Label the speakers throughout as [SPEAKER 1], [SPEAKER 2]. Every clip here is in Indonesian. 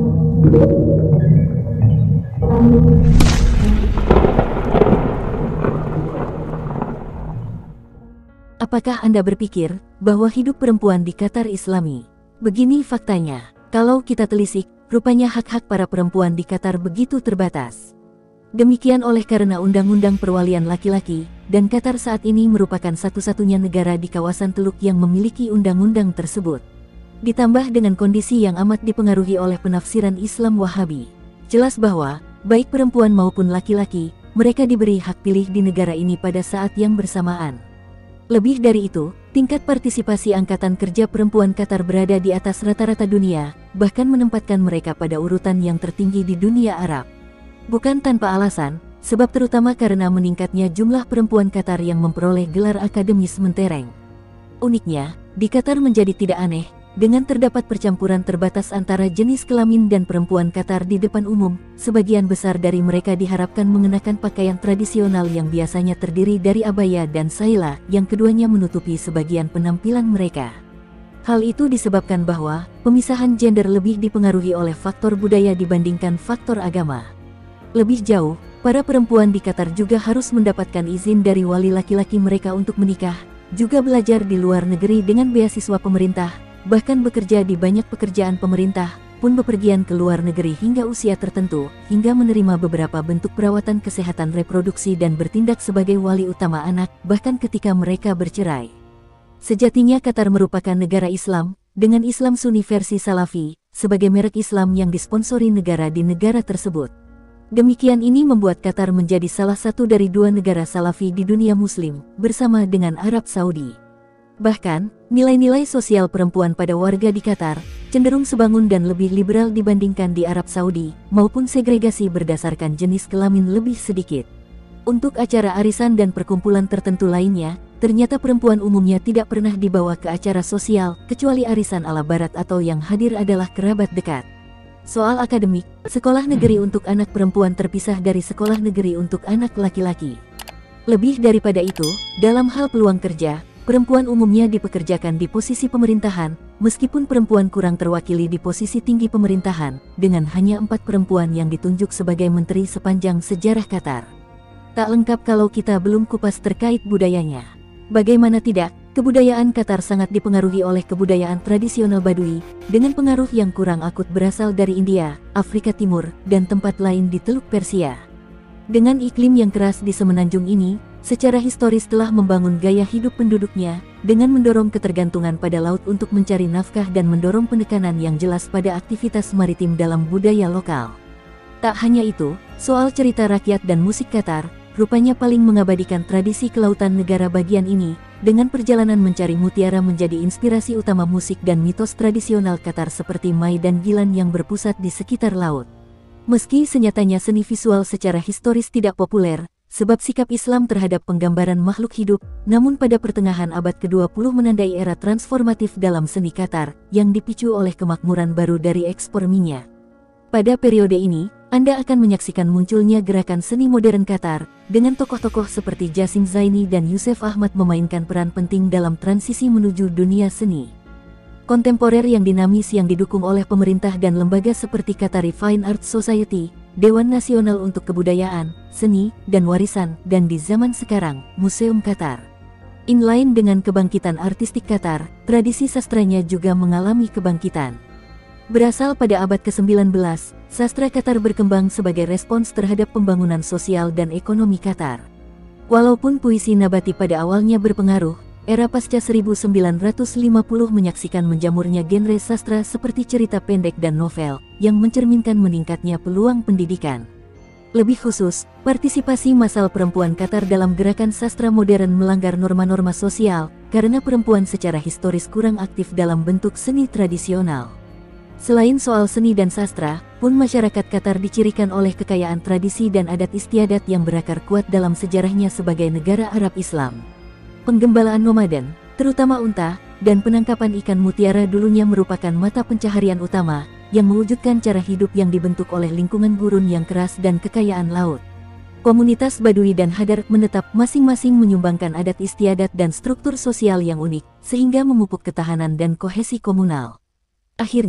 [SPEAKER 1] Apakah Anda berpikir bahwa hidup perempuan di Qatar Islami? Begini faktanya, kalau kita telisik, rupanya hak-hak para perempuan di Qatar begitu terbatas. Demikian oleh karena Undang-Undang Perwalian Laki-laki, dan Qatar saat ini merupakan satu-satunya negara di kawasan Teluk yang memiliki undang-undang tersebut. Ditambah dengan kondisi yang amat dipengaruhi oleh penafsiran Islam Wahabi. Jelas bahwa, baik perempuan maupun laki-laki, mereka diberi hak pilih di negara ini pada saat yang bersamaan. Lebih dari itu, tingkat partisipasi angkatan kerja perempuan Qatar berada di atas rata-rata dunia, bahkan menempatkan mereka pada urutan yang tertinggi di dunia Arab. Bukan tanpa alasan, sebab terutama karena meningkatnya jumlah perempuan Qatar yang memperoleh gelar akademis mentereng. Uniknya, di Qatar menjadi tidak aneh, dengan terdapat percampuran terbatas antara jenis kelamin dan perempuan Qatar di depan umum, sebagian besar dari mereka diharapkan mengenakan pakaian tradisional yang biasanya terdiri dari abaya dan saila, yang keduanya menutupi sebagian penampilan mereka. Hal itu disebabkan bahwa, pemisahan gender lebih dipengaruhi oleh faktor budaya dibandingkan faktor agama. Lebih jauh, para perempuan di Qatar juga harus mendapatkan izin dari wali laki-laki mereka untuk menikah, juga belajar di luar negeri dengan beasiswa pemerintah, bahkan bekerja di banyak pekerjaan pemerintah, pun bepergian ke luar negeri hingga usia tertentu, hingga menerima beberapa bentuk perawatan kesehatan reproduksi dan bertindak sebagai wali utama anak, bahkan ketika mereka bercerai. Sejatinya Qatar merupakan negara Islam, dengan Islam Sunni versi Salafi, sebagai merek Islam yang disponsori negara di negara tersebut. Demikian ini membuat Qatar menjadi salah satu dari dua negara Salafi di dunia Muslim, bersama dengan Arab Saudi. Bahkan, nilai-nilai sosial perempuan pada warga di Qatar cenderung sebangun dan lebih liberal dibandingkan di Arab Saudi, maupun segregasi berdasarkan jenis kelamin lebih sedikit. Untuk acara arisan dan perkumpulan tertentu lainnya, ternyata perempuan umumnya tidak pernah dibawa ke acara sosial, kecuali arisan ala barat atau yang hadir adalah kerabat dekat. Soal akademik, sekolah negeri untuk anak perempuan terpisah dari sekolah negeri untuk anak laki-laki. Lebih daripada itu, dalam hal peluang kerja, perempuan umumnya dipekerjakan di posisi pemerintahan, meskipun perempuan kurang terwakili di posisi tinggi pemerintahan, dengan hanya 4 perempuan yang ditunjuk sebagai menteri sepanjang sejarah Qatar. Tak lengkap kalau kita belum kupas terkait budayanya. Bagaimana tidak, kebudayaan Qatar sangat dipengaruhi oleh kebudayaan tradisional Badui, dengan pengaruh yang kurang akut berasal dari India, Afrika Timur, dan tempat lain di Teluk Persia. Dengan iklim yang keras di semenanjung ini, secara historis telah membangun gaya hidup penduduknya, dengan mendorong ketergantungan pada laut untuk mencari nafkah dan mendorong penekanan yang jelas pada aktivitas maritim dalam budaya lokal. Tak hanya itu, soal cerita rakyat dan musik Qatar, rupanya paling mengabadikan tradisi kelautan negara bagian ini, dengan perjalanan mencari mutiara menjadi inspirasi utama musik dan mitos tradisional Qatar seperti Mai dan Gilan yang berpusat di sekitar laut. Meski senyatanya seni visual secara historis tidak populer, sebab sikap Islam terhadap penggambaran makhluk hidup, namun pada pertengahan abad ke-20 menandai era transformatif dalam seni Qatar, yang dipicu oleh kemakmuran baru dari ekspor minyak. Pada periode ini, Anda akan menyaksikan munculnya gerakan seni modern Qatar, dengan tokoh-tokoh seperti Jassim Zaini dan Youssef Ahmad memainkan peran penting dalam transisi menuju dunia seni kontemporer yang dinamis yang didukung oleh pemerintah dan lembaga seperti Qatari Fine Arts Society, Dewan Nasional untuk Kebudayaan, Seni, dan Warisan, dan di zaman sekarang, Museum Qatar. Inline dengan kebangkitan artistik Qatar, tradisi sastranya juga mengalami kebangkitan. Berasal pada abad ke-19, sastra Qatar berkembang sebagai respons terhadap pembangunan sosial dan ekonomi Qatar. Walaupun puisi nabati pada awalnya berpengaruh, era pasca 1950 menyaksikan menjamurnya genre sastra seperti cerita pendek dan novel, yang mencerminkan meningkatnya peluang pendidikan. Lebih khusus, partisipasi massal perempuan Qatar dalam gerakan sastra modern melanggar norma-norma sosial, karena perempuan secara historis kurang aktif dalam bentuk seni tradisional. Selain soal seni dan sastra, pun masyarakat Qatar dicirikan oleh kekayaan tradisi dan adat istiadat yang berakar kuat dalam sejarahnya sebagai negara Arab Islam. Penggembalaan nomaden, terutama unta, dan penangkapan ikan mutiara dulunya merupakan mata pencaharian utama, yang mewujudkan cara hidup yang dibentuk oleh lingkungan gurun yang keras dan kekayaan laut. Komunitas Badui dan Hadar menetap masing-masing menyumbangkan adat istiadat dan struktur sosial yang unik, sehingga memupuk ketahanan dan kohesi komunal. Akhirnya,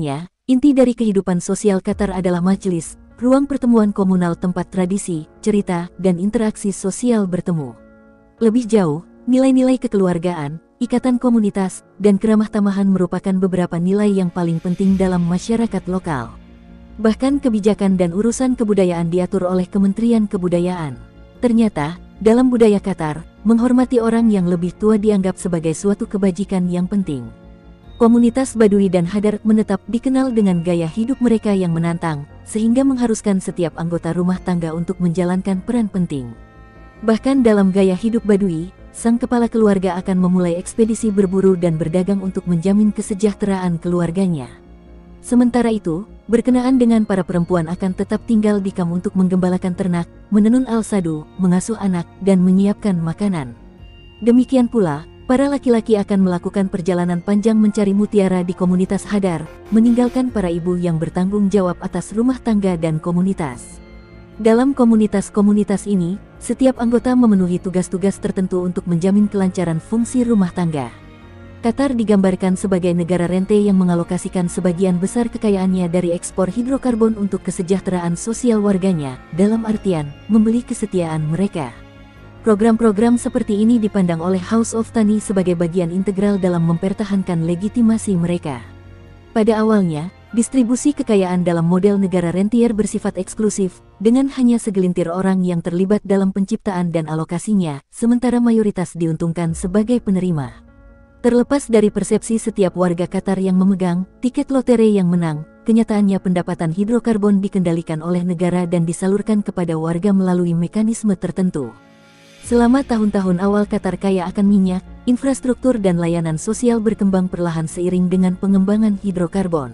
[SPEAKER 1] Inti dari kehidupan sosial Qatar adalah majelis, ruang pertemuan komunal tempat tradisi, cerita, dan interaksi sosial bertemu. Lebih jauh, nilai-nilai kekeluargaan, ikatan komunitas, dan keramah tamahan merupakan beberapa nilai yang paling penting dalam masyarakat lokal. Bahkan kebijakan dan urusan kebudayaan diatur oleh Kementerian Kebudayaan. Ternyata, dalam budaya Qatar, menghormati orang yang lebih tua dianggap sebagai suatu kebajikan yang penting. Komunitas Badui dan Hadar menetap dikenal dengan gaya hidup mereka yang menantang, sehingga mengharuskan setiap anggota rumah tangga untuk menjalankan peran penting. Bahkan dalam gaya hidup Badui, sang kepala keluarga akan memulai ekspedisi berburu dan berdagang untuk menjamin kesejahteraan keluarganya. Sementara itu, berkenaan dengan para perempuan akan tetap tinggal di kamp untuk menggembalakan ternak, menenun al-sadu, mengasuh anak, dan menyiapkan makanan. Demikian pula, para laki-laki akan melakukan perjalanan panjang mencari mutiara di komunitas Hadar, meninggalkan para ibu yang bertanggung jawab atas rumah tangga dan komunitas. Dalam komunitas-komunitas ini, setiap anggota memenuhi tugas-tugas tertentu untuk menjamin kelancaran fungsi rumah tangga. Qatar digambarkan sebagai negara rente yang mengalokasikan sebagian besar kekayaannya dari ekspor hidrokarbon untuk kesejahteraan sosial warganya, dalam artian, membeli kesetiaan mereka. Program-program seperti ini dipandang oleh House of Tani sebagai bagian integral dalam mempertahankan legitimasi mereka. Pada awalnya, distribusi kekayaan dalam model negara rentier bersifat eksklusif, dengan hanya segelintir orang yang terlibat dalam penciptaan dan alokasinya, sementara mayoritas diuntungkan sebagai penerima. Terlepas dari persepsi setiap warga Qatar yang memegang tiket lotre yang menang, kenyataannya pendapatan hidrokarbon dikendalikan oleh negara dan disalurkan kepada warga melalui mekanisme tertentu. Selama tahun-tahun awal Qatar kaya akan minyak, infrastruktur dan layanan sosial berkembang perlahan seiring dengan pengembangan hidrokarbon.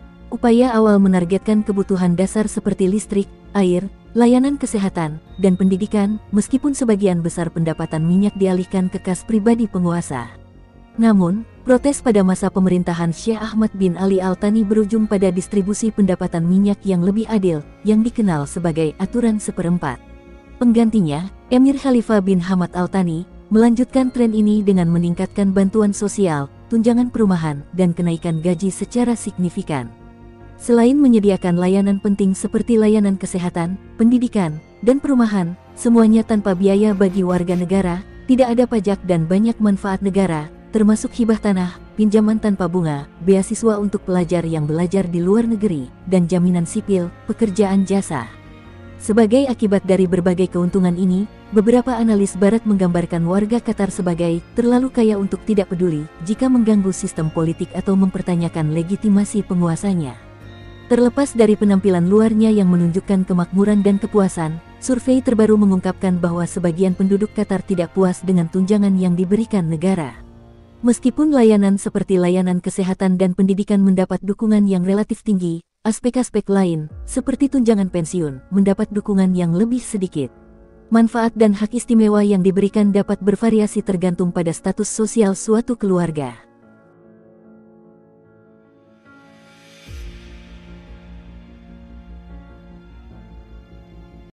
[SPEAKER 1] Upaya awal menargetkan kebutuhan dasar seperti listrik, air, layanan kesehatan, dan pendidikan, meskipun sebagian besar pendapatan minyak dialihkan ke kas pribadi penguasa. Namun, protes pada masa pemerintahan Syekh Ahmad bin Ali Al-Thani berujung pada distribusi pendapatan minyak yang lebih adil, yang dikenal sebagai aturan seperempat. Penggantinya, Emir Khalifah bin Hamad Al-Thani, melanjutkan tren ini dengan meningkatkan bantuan sosial, tunjangan perumahan, dan kenaikan gaji secara signifikan. Selain menyediakan layanan penting seperti layanan kesehatan, pendidikan, dan perumahan, semuanya tanpa biaya bagi warga negara, tidak ada pajak dan banyak manfaat negara, termasuk hibah tanah, pinjaman tanpa bunga, beasiswa untuk pelajar yang belajar di luar negeri, dan jaminan sipil, pekerjaan jasa. Sebagai akibat dari berbagai keuntungan ini, beberapa analis barat menggambarkan warga Qatar sebagai terlalu kaya untuk tidak peduli jika mengganggu sistem politik atau mempertanyakan legitimasi penguasanya. Terlepas dari penampilan luarnya yang menunjukkan kemakmuran dan kepuasan, survei terbaru mengungkapkan bahwa sebagian penduduk Qatar tidak puas dengan tunjangan yang diberikan negara. Meskipun layanan seperti layanan kesehatan dan pendidikan mendapat dukungan yang relatif tinggi, aspek-aspek lain, seperti tunjangan pensiun, mendapat dukungan yang lebih sedikit. Manfaat dan hak istimewa yang diberikan dapat bervariasi tergantung pada status sosial suatu keluarga.